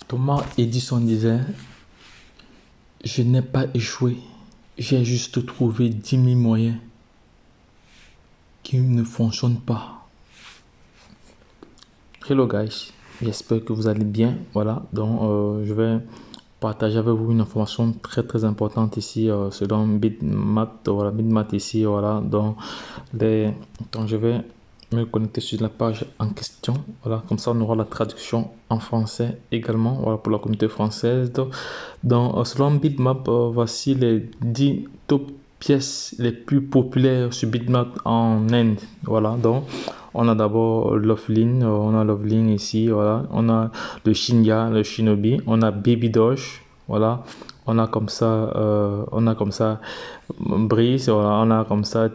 Thomas Edison disait, je n'ai pas échoué, j'ai juste trouvé 10 000 moyens qui ne fonctionnent pas. Hello guys, j'espère que vous allez bien. Voilà, donc je vais partager avec vous une information très importante ici selon Bitmat. Voilà, Bitmat ici, voilà, donc je vais me connecter sur la page en question. Voilà, comme ça on aura la traduction en français également, voilà, pour la communauté française. Donc selon Bitmap, voici les 10 top pièces les plus populaires sur Bitmap en Inde. Voilà, donc on a d'abord Loveline, on a Loveline ici, voilà, on a le Shinya, le Shinobi, on a Baby Doge, voilà, on a comme ça Breeze, voilà, on a comme ça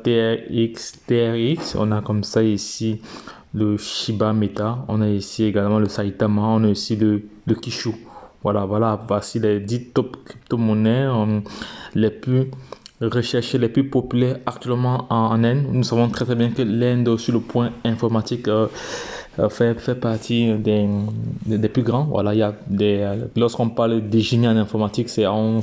TRX, on a comme ça ici le Shiba Meta, on a ici également le Saitama, on a ici le Kishu. Voilà, voici les 10 top crypto-monnaies les plus recherchées, les plus populaires actuellement en Inde. Nous savons très bien que l'Inde, sur le point informatique, fait partie des plus grands. Voilà, il y a lorsqu'on parle des génies en informatique, c'est on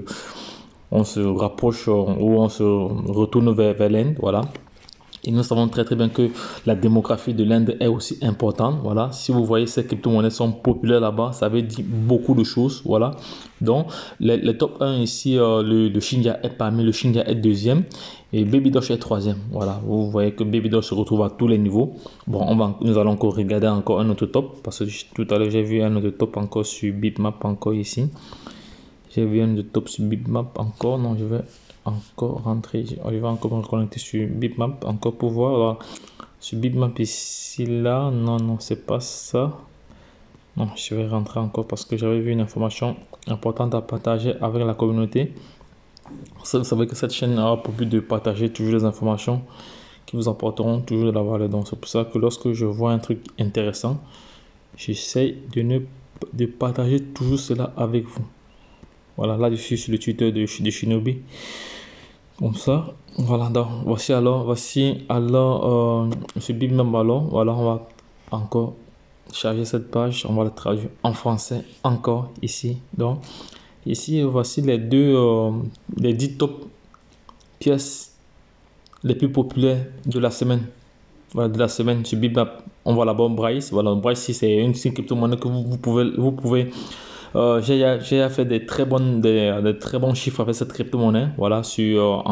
se rapproche ou on se retourne vers l'Inde. Voilà. Et nous savons très bien que la démographie de l'Inde est aussi importante. Voilà, si vous voyez ces crypto-monnaies sont populaires là-bas, ça veut dire beaucoup de choses. Voilà, donc les top 1 ici, le Shinya est parmi, le Shinya est deuxième et Baby Doge est troisième. Voilà, vous voyez que Baby Doge se retrouve à tous les niveaux. Bon, nous allons encore regarder encore un autre top parce que tout à l'heure j'ai vu un autre top encore sur Bitmap encore ici. J'ai vu un autre top sur Bitmap encore. Non, je vais encore rentrer, je vais encore me connecter sur Bitmap encore pour voir. Alors, sur Bitmap ici là, non c'est pas ça. Non, je vais rentrer encore parce que j'avais vu une information importante à partager avec la communauté. Vous savez que cette chaîne a pour but de partager toujours les informations qui vous apporteront toujours de la valeur. Donc c'est pour ça que lorsque je vois un truc intéressant, j'essaie de partager toujours cela avec vous. Voilà, là je suis sur le Twitter de Shinobi. Comme ça, voilà, donc voici alors ce Bitmap. Alors voilà, on va encore charger cette page, on va la traduire en français encore ici. Donc ici voici les 10 top pièces les plus populaires de la semaine. Voilà, de la semaine sur Bitmap. On voit là-bas Bryce. Voilà, Bryce, c'est une crypto-monnaie que vous pouvez j'ai fait des très bons chiffres avec cette crypto-monnaie, voilà, sur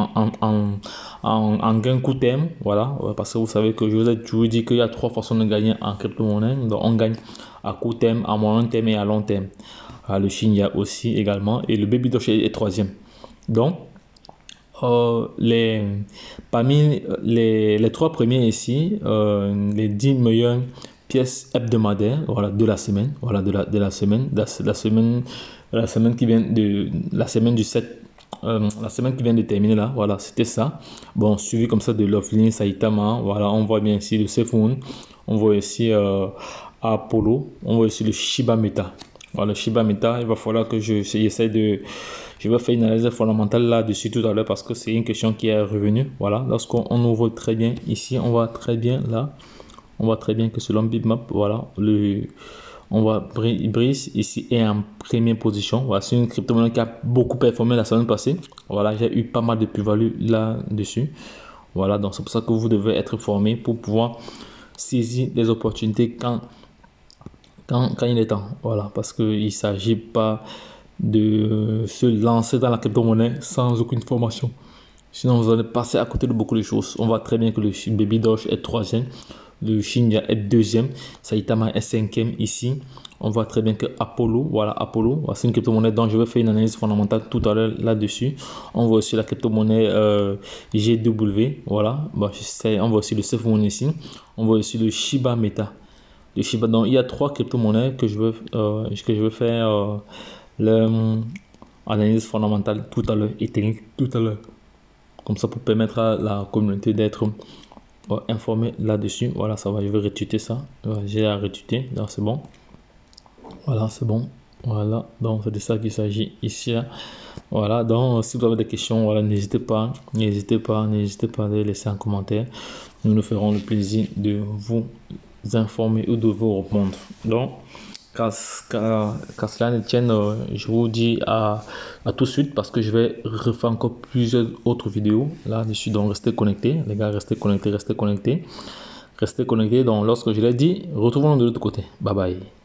en gain court terme, voilà, parce que vous savez que je vous ai toujours dit qu'il y a 3 façons de gagner en crypto-monnaie. Donc on gagne à court terme, à moyen terme et à long terme. Le Shinya aussi également, et le Baby Doge est troisième. Donc parmi les 3 premiers ici, les 10 meilleurs pièces hebdomadaires, voilà, de la semaine, voilà, de la semaine qui vient la semaine du 7, la semaine qui vient de terminer là, voilà, c'était ça. Bon, suivi comme ça de Loveline, Saitama, voilà, on voit bien ici le Sefun, on voit ici Apollo, on voit ici le Shiba Meta. Voilà, le Shiba Meta, il va falloir que je vais faire une analyse fondamentale là-dessus tout à l'heure parce que c'est une question qui est revenue. Voilà, lorsqu'on ouvre très bien ici, on voit très bien là. On voit très bien que selon Bitmap, voilà, on voit Breeze ici est en première position. Voilà, c'est une crypto-monnaie qui a beaucoup performé la semaine passée. Voilà, j'ai eu pas mal de plus-value là-dessus. Voilà, donc c'est pour ça que vous devez être formé pour pouvoir saisir les opportunités quand il est temps. Voilà, parce qu'il ne s'agit pas de se lancer dans la crypto-monnaie sans aucune formation. Sinon, vous allez passer à côté de beaucoup de choses. On voit très bien que le Baby Doge est troisième. Le Shinya est deuxième, Saitama est cinquième ici. On voit très bien que Apollo, voilà, c'est une crypto-monnaie dont je vais faire une analyse fondamentale tout à l'heure là-dessus. On voit aussi la crypto-monnaie GW, voilà. Bon, on voit aussi le Sefun ici. On voit aussi le Shiba Meta. Le Shiba, donc il y a 3 crypto-monnaies que je veux faire l'analyse fondamentale tout à l'heure et technique tout à l'heure. Comme ça pour permettre à la communauté d'être informé là-dessus. Voilà, ça va, je vais retweeter ça. J'ai à retweeter, donc c'est bon. Voilà, c'est bon. Voilà, donc c'est de ça qu'il s'agit ici là. Voilà, donc si vous avez des questions, voilà, n'hésitez pas à les laisser en commentaire. Nous nous ferons le plaisir de vous informer ou de vous répondre. Donc Qu'à cela ne tienne, je vous dis à tout de suite parce que je vais refaire encore plusieurs autres vidéos là-dessus. Donc restez connectés, les gars, restez connectés, restez connectés. Restez connectés. Donc lorsque je l'ai dit, retrouvons-nous de l'autre côté. Bye bye.